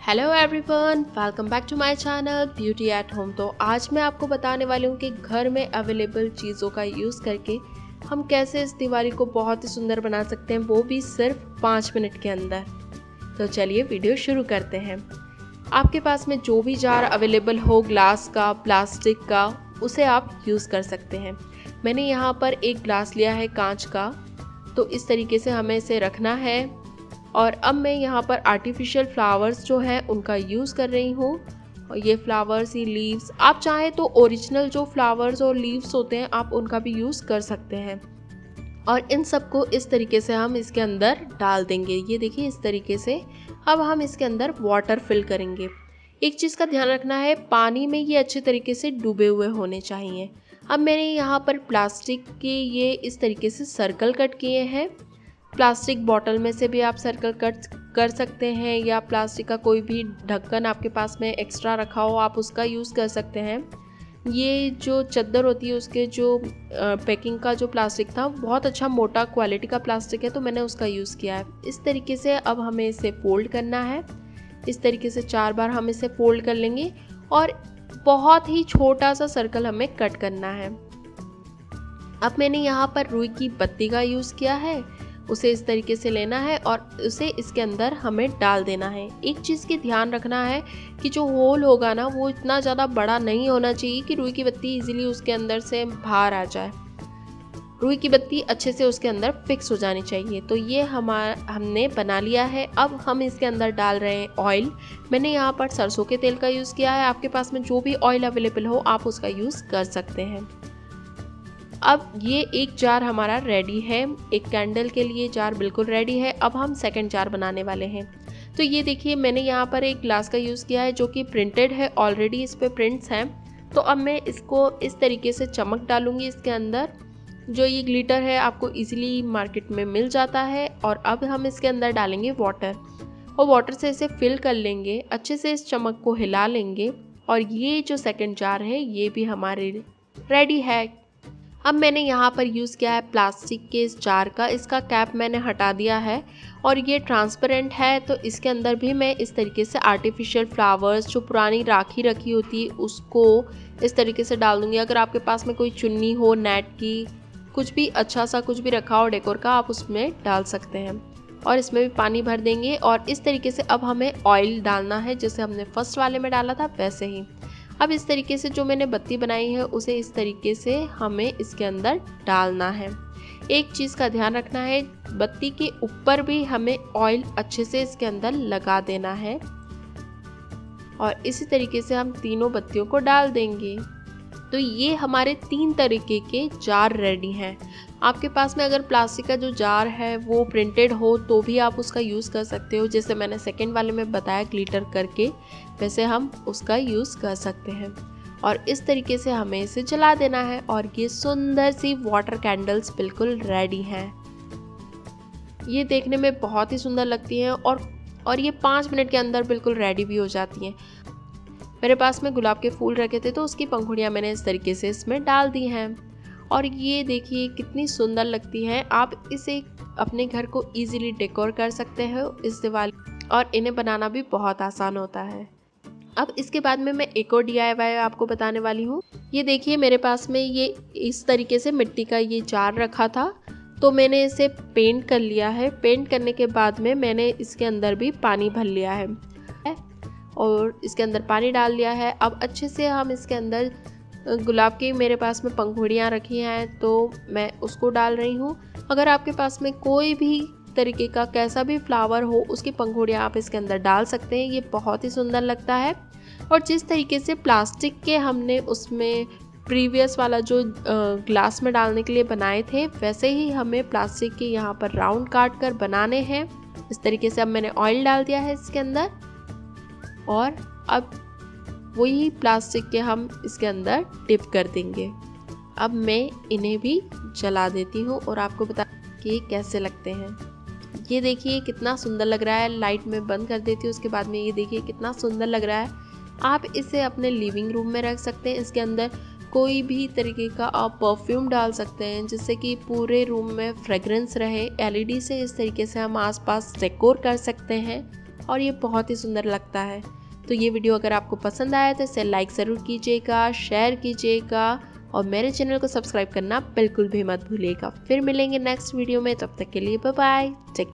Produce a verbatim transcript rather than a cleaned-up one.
Hello everyone, welcome back to my channel beauty at home. तो आज मैं आपको बताने वाली हूँ कि घर में अवेलेबल चीज़ों का यूज़ करके हम कैसे इस दिवाली को बहुत ही सुंदर बना सकते हैं, वो भी सिर्फ पाँच मिनट के अंदर। तो चलिए वीडियो शुरू करते हैं। आपके पास में जो भी जार अवेलेबल हो, ग्लास का, प्लास्टिक का, उसे आप यूज़ कर सकते हैं। मैंने यहाँ पर एक ग्लास लिया है कांच का, तो इस तरीके से हमें इसे रखना है। और अब मैं यहाँ पर आर्टिफिशियल फ्लावर्स जो है उनका यूज़ कर रही हूँ। और ये फ्लावर्स, ये लीव्स, आप चाहें तो ओरिजिनल जो फ्लावर्स और लीव्स होते हैं आप उनका भी यूज़ कर सकते हैं। और इन सबको इस तरीके से हम इसके अंदर डाल देंगे। ये देखिए इस तरीके से। अब हम इसके अंदर वाटर फिल करेंगे। एक चीज़ का ध्यान रखना है, पानी में ये अच्छे तरीके से डूबे हुए होने चाहिए। अब मैंने यहाँ पर प्लास्टिक के ये इस तरीके से सर्कल कट किए हैं। प्लास्टिक बॉटल में से भी आप सर्कल कट कर सकते हैं, या प्लास्टिक का कोई भी ढक्कन आपके पास में एक्स्ट्रा रखा हो आप उसका यूज़ कर सकते हैं। ये जो चद्दर होती है उसके जो पैकिंग का जो प्लास्टिक था बहुत अच्छा मोटा क्वालिटी का प्लास्टिक है, तो मैंने उसका यूज़ किया है। इस तरीके से अब हमें इसे फोल्ड करना है। इस तरीके से चार बार हम इसे फोल्ड कर लेंगे और बहुत ही छोटा सा सर्कल हमें कट करना है। अब मैंने यहाँ पर रुई की पत्ती का यूज़ किया है। उसे इस तरीके से लेना है और उसे इसके अंदर हमें डाल देना है। एक चीज़ की ध्यान रखना है कि जो होल होगा ना वो इतना ज़्यादा बड़ा नहीं होना चाहिए कि रुई की बत्ती इजीली उसके अंदर से बाहर आ जाए। रुई की बत्ती अच्छे से उसके अंदर फिक्स हो जानी चाहिए। तो ये हमारा हमने बना लिया है। अब हम इसके अंदर डाल रहे हैं ऑयल। मैंने यहाँ पर सरसों के तेल का यूज़ किया है। आपके पास में जो भी ऑयल अवेलेबल हो आप उसका यूज़ कर सकते हैं। अब ये एक जार हमारा रेडी है। एक कैंडल के लिए जार बिल्कुल रेडी है। अब हम सेकंड जार बनाने वाले हैं। तो ये देखिए मैंने यहाँ पर एक ग्लास का यूज़ किया है जो कि प्रिंटेड है, ऑलरेडी इस पे प्रिंट्स हैं। तो अब मैं इसको इस तरीके से चमक डालूंगी इसके अंदर। जो ये ग्लिटर है आपको इजीली मार्केट में मिल जाता है। और अब हम इसके अंदर डालेंगे वाटर और वाटर से इसे फिल कर लेंगे। अच्छे से इस चमक को हिला लेंगे और ये जो सेकंड जार है ये भी हमारे रेडी है। अब मैंने यहाँ पर यूज़ किया है प्लास्टिक के इस जार का। इसका कैप मैंने हटा दिया है और ये ट्रांसपेरेंट है। तो इसके अंदर भी मैं इस तरीके से आर्टिफिशियल फ्लावर्स, जो पुरानी राखी रखी होती है उसको इस तरीके से डाल दूँगी। अगर आपके पास में कोई चुन्नी हो नेट की, कुछ भी अच्छा सा कुछ भी रखा हो डेकोर का, आप उसमें डाल सकते हैं। और इसमें भी पानी भर देंगे और इस तरीके से अब हमें ऑयल डालना है, जैसे हमने फर्स्ट वाले में डाला था वैसे ही। अब इस तरीके से जो मैंने बत्ती बनाई है उसे इस तरीके से हमें इसके अंदर डालना है। एक चीज़ का ध्यान रखना है, बत्ती के ऊपर भी हमें ऑयल अच्छे से इसके अंदर लगा देना है। और इसी तरीके से हम तीनों बत्तियों को डाल देंगे। तो ये हमारे तीन तरीके के जार रेडी हैं। आपके पास में अगर प्लास्टिक का जो जार है वो प्रिंटेड हो तो भी आप उसका यूज़ कर सकते हो, जैसे मैंने सेकंड वाले में बताया ग्लिटर करके, वैसे हम उसका यूज़ कर सकते हैं। और इस तरीके से हमें इसे जला देना है और ये सुंदर सी वाटर कैंडल्स बिल्कुल रेडी हैं। ये देखने में बहुत ही सुंदर लगती हैं और और ये पाँच मिनट के अंदर बिल्कुल रेडी भी हो जाती हैं। मेरे पास में गुलाब के फूल रखे थे तो उसकी पंखुड़ियाँ मैंने इस तरीके से इसमें डाल दी हैं। और ये देखिए कितनी सुंदर लगती हैं। आप इसे अपने घर को इजीली डेकोर कर सकते हो इस दिवाली, और इन्हें बनाना भी बहुत आसान होता है। अब इसके बाद में मैं एक और डी आई वाई आपको बताने वाली हूँ। ये देखिए मेरे पास में ये इस तरीके से मिट्टी का ये जार रखा था, तो मैंने इसे पेंट कर लिया है। पेंट करने के बाद में मैंने इसके अंदर भी पानी भर लिया है और इसके अंदर पानी डाल लिया है। अब अच्छे से हम इसके अंदर गुलाब की मेरे पास में पंखुड़ियाँ रखी हैं तो मैं उसको डाल रही हूँ। अगर आपके पास में कोई भी तरीके का कैसा भी फ्लावर हो उसकी पंखुड़ियाँ आप इसके अंदर डाल सकते हैं। ये बहुत ही सुंदर लगता है। और जिस तरीके से प्लास्टिक के हमने उसमें प्रीवियस वाला जो ग्लास में डालने के लिए बनाए थे, वैसे ही हमें प्लास्टिक के यहाँ पर राउंड काट कर बनाने हैं। इस तरीके से अब मैंने ऑयल डाल दिया है इसके अंदर और अब वही प्लास्टिक के हम इसके अंदर डिप कर देंगे। अब मैं इन्हें भी जला देती हूँ और आपको बता कि ये कैसे लगते हैं। ये देखिए कितना सुंदर लग रहा है। लाइट में बंद कर देती हूँ, उसके बाद में ये देखिए कितना सुंदर लग रहा है। आप इसे अपने लिविंग रूम में रख सकते हैं। इसके अंदर कोई भी तरीके का आप परफ्यूम डाल सकते हैं जिससे कि पूरे रूम में फ्रेग्रेंस रहे। एल ई डी से इस तरीके से हम आसपास डेकोर कर सकते हैं और ये बहुत ही सुंदर लगता है। तो ये वीडियो अगर आपको पसंद आया तो इसे लाइक ज़रूर कीजिएगा, शेयर कीजिएगा और मेरे चैनल को सब्सक्राइब करना बिल्कुल भी मत भूलिएगा। फिर मिलेंगे नेक्स्ट वीडियो में, तब तक के लिए बाय बाय।